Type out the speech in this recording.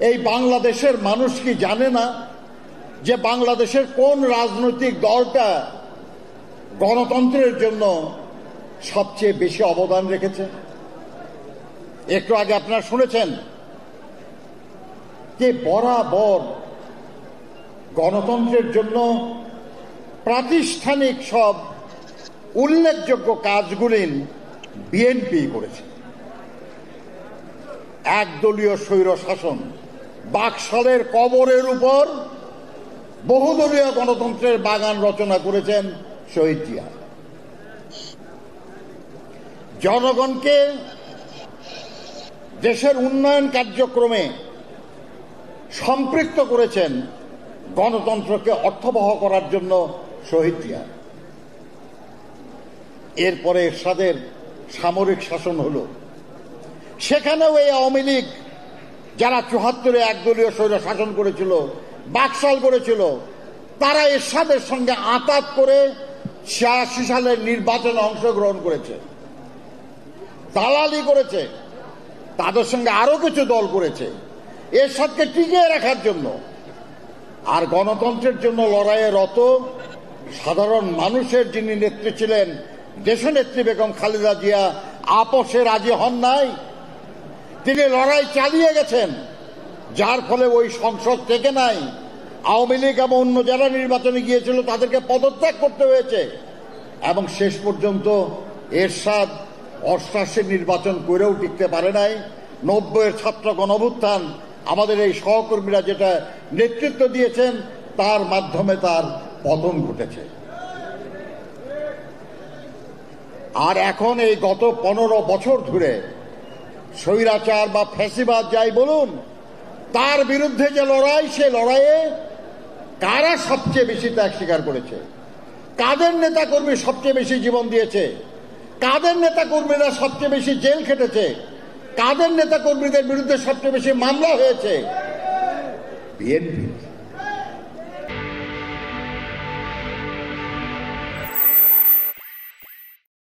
এই বাংলাদেশের মানুষ কি জানে না যে বাংলাদেশের কোন রাজনৈতিক দলটা গণতন্ত্রের জন্য সবচেয়ে বেশি অবদান রেখেছে? একটু আগে আপনারা শুনেছেন যে বরাবর গণতন্ত্রের জন্য প্রাতিষ্ঠানিক সব উল্লেখযোগ্য কাজগুলি বিএনপি করেছে। একদলীয় স্বৈর শাসন, বাকশালের কবরের উপর বহুদলীয় গণতন্ত্রের বাগান রচনা করেছেন শহীদ জিয়া। জনগণকে দেশের উন্নয়ন কার্যক্রমে সম্পৃক্ত করেছেন গণতন্ত্রকে অর্থবহ করার জন্য শহীদ জিয়া। এরপরে এরশাদের সামরিক শাসন হলো, সেখানেও এই আওয়ামী লীগ যারা ৭৪-এ একদলীয় স্বৈর শাসন করেছিল, বাকশাল করেছিল, তারা এরশাদের সঙ্গে আঁতাত করে ৮৬ সালের নির্বাচনে অংশগ্রহণ করেছে, দালালি করেছে, তাদের সঙ্গে আরো কিছু দল করেছে এরশাদকে টিকিয়ে রাখার জন্য। আর গণতন্ত্রের জন্য লড়াইয়ে রত সাধারণ মানুষের যিনি নেত্রী ছিলেন দেশনেত্রী বেগম খালেদা জিয়া আপোষে রাজি হন নাই। তিনি লড়াই চালিয়ে গেছেন, যার ফলে ওই সংসদ থেকে নাই। আওয়ামী লীগ এবং অন্য যারা নির্বাচনে গিয়েছিল তাদেরকে পদত্যাগ করতে হয়েছে এবং শেষ পর্যন্ত এরশাদ ৮৮ নির্বাচন করেও টিকতে পারে নাই। ৯০-এর ছাত্র গণঅভ্যুত্থান আমাদের এই সহকর্মীরা যেটা নেতৃত্ব দিয়েছেন তার মাধ্যমে তার পতন ঘটেছে। আর এখন এই গত ১৫ বছর ধরে স্বৈরাচার বা ফ্যাসিবাদ যাই বলুন, তার বিরুদ্ধে যে লড়াই, সে লড়াইয়ে কারা সবচেয়ে বেশি ত্যাগ স্বীকার করেছে, কাদের নেতাকর্মী সবচেয়ে বেশি জীবন দিয়েছে, কাদের নেতাকর্মীরা সবচেয়ে বেশি জেল খেটেছে, কাদের নেতাকর্মীদের বিরুদ্ধে সবচেয়ে বেশি মামলা হয়েছে? বিএনপি।